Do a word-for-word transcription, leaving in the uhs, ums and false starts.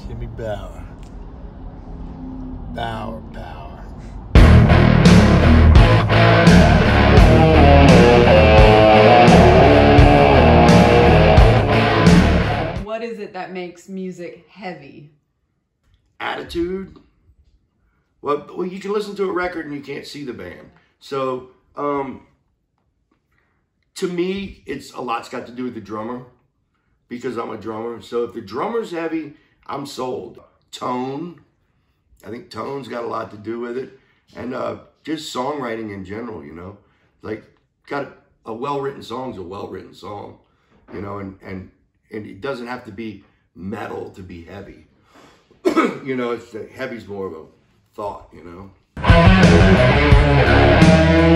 Give me power. Power, power. What is it that makes music heavy? Attitude. Well, well, you can listen to a record and you can't see the band. So, um, to me, it's a lot's got to do with the drummer because I'm a drummer. So if the drummer's heavy, I'm sold. Tone. I think tone's got a lot to do with it. And uh, just songwriting in general, you know. Like, got a well-written song's a well-written song, you know, and, and, and it doesn't have to be metal to be heavy. You know, it's heavy's more of a thought, you know.